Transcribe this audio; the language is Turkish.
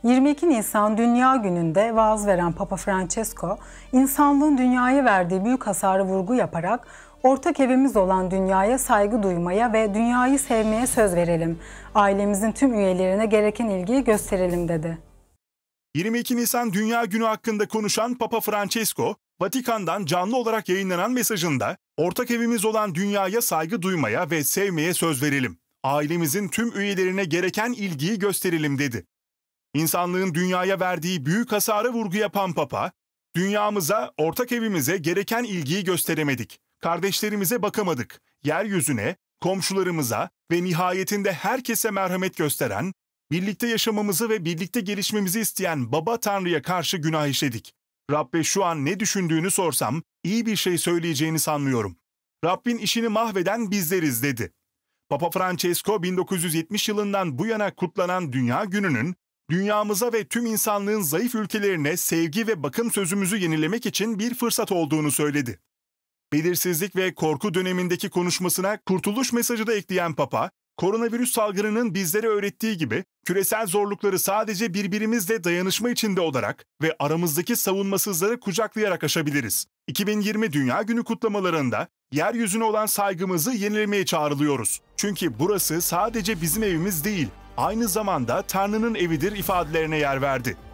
22 Nisan Dünya Günü'nde vaaz veren Papa Francesco, insanlığın dünyaya verdiği büyük hasarı vurgu yaparak ortak evimiz olan dünyaya saygı duymaya ve dünyayı sevmeye söz verelim. Ailemizin tüm üyelerine gereken ilgiyi gösterelim dedi. 22 Nisan Dünya Günü hakkında konuşan Papa Francesco, Vatikan'dan canlı olarak yayınlanan mesajında ortak evimiz olan dünyaya saygı duymaya ve sevmeye söz verelim. Ailemizin tüm üyelerine gereken ilgiyi gösterelim dedi. İnsanlığın dünyaya verdiği büyük hasara vurgu yapan Papa, dünyamıza, ortak evimize gereken ilgiyi gösteremedik. Kardeşlerimize bakamadık. Yeryüzüne, komşularımıza ve nihayetinde herkese merhamet gösteren, birlikte yaşamamızı ve birlikte gelişmemizi isteyen Baba Tanrı'ya karşı günah işledik. Rabbe şu an ne düşündüğünü sorsam iyi bir şey söyleyeceğini sanmıyorum. Rabbin işini mahveden bizleriz dedi. Papa Francesco 1970 yılından bu yana kutlanan Dünya Günü'nün dünyamıza ve tüm insanlığın zayıf ülkelerine sevgi ve bakım sözümüzü yenilemek için bir fırsat olduğunu söyledi. Belirsizlik ve korku dönemindeki konuşmasına kurtuluş mesajı da ekleyen Papa, koronavirüs salgınının bizlere öğrettiği gibi küresel zorlukları sadece birbirimizle dayanışma içinde olarak ve aramızdaki savunmasızları kucaklayarak aşabiliriz. 2020 Dünya Günü kutlamalarında yeryüzüne olan saygımızı yenilemeye çağrılıyoruz. Çünkü burası sadece bizim evimiz değil, aynı zamanda Tanrı'nın evidir ifadelerine yer verdi.